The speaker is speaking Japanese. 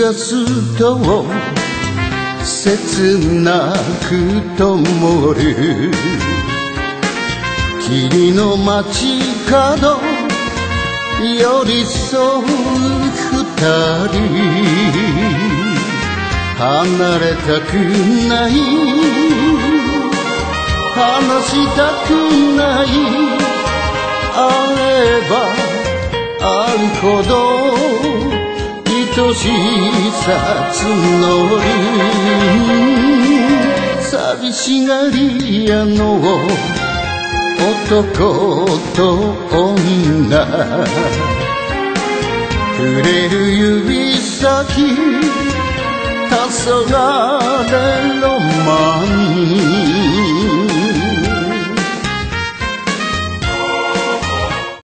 ざすと切なく灯る霧の街角寄り添う二人離れたくない話したくない会えば会うほど愛しさ募る寂しがり屋の男と女触れる指先黄昏